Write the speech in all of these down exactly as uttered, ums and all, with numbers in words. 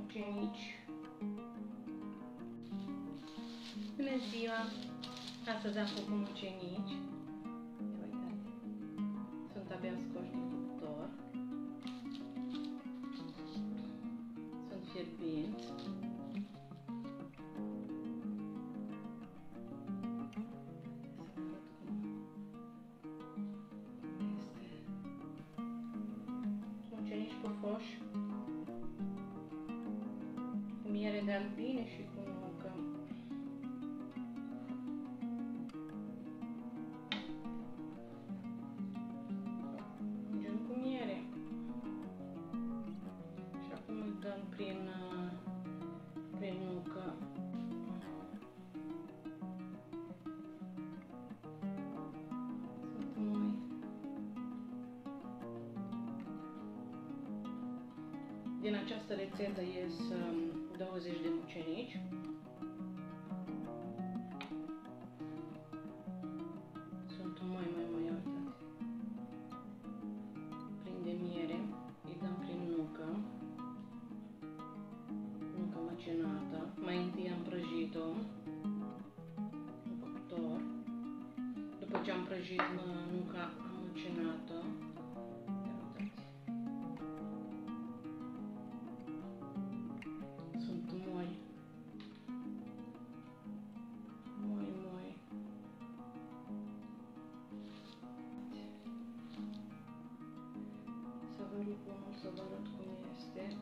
mucenici. Bună ziua! Astăzi am făcut mucenici. Uitați, sunt abia scoși din cuptor. Sunt fierbinți. Mucenici pufoși, cu miere de albine și cu nuca. Ungem cu miere și acum îl dăm prin, prin nuca. Sunt moi. Din această rețetă ies douăzeci de mucenici. Sunt mai, mai, mai uitați. Prinde miere, îi dăm prin nucă. Nucă macinată. Mai întâi am prăjit-o în cuptor. După ce am prăjit nuca, am macinat-o. Să vă rup unul, să vă arăt cum este.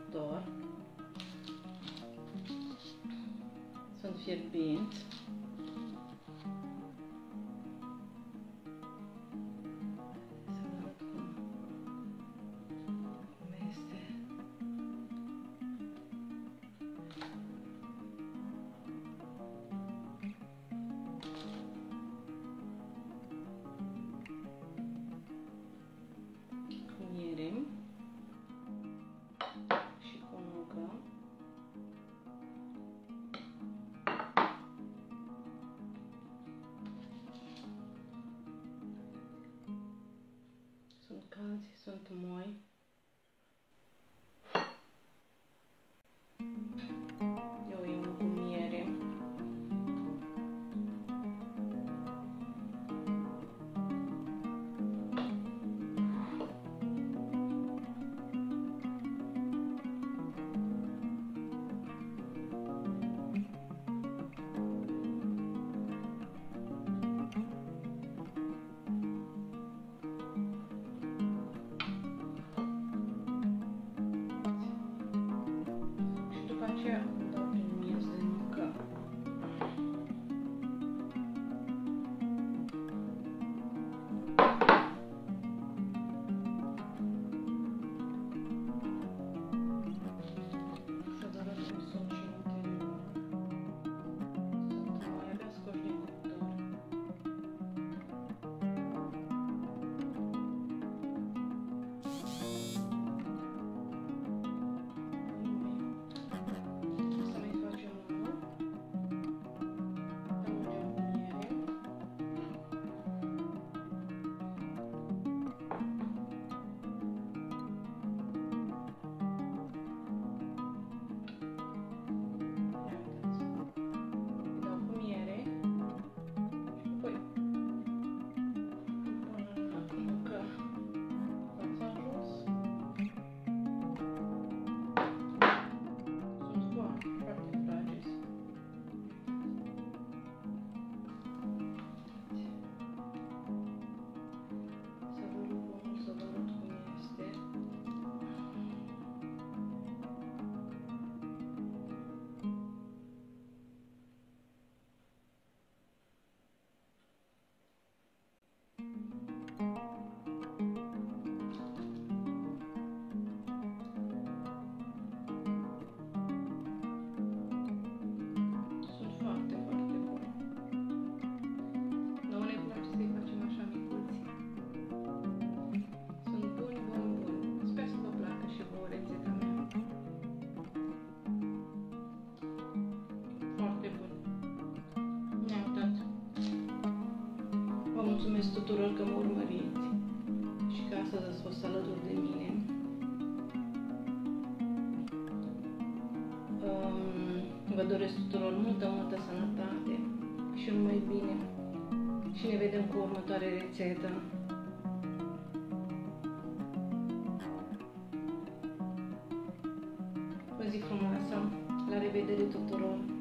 cuptor. Sunt fierbinți. Sunt calzi, sunt moi. Eu iau cu miere. Dau prin miez de nuca. Să vă arăt cum sunt și în interior. Sunt mai abia scoși din cuptor. Mulțumesc tuturor că mă urmăriți și că astăzi ați fost alături de mine. Um, vă doresc tuturor multă, multă sănătate și numai bine. Și ne vedem cu următoarea rețetă. O zi frumoasă! La revedere tuturor!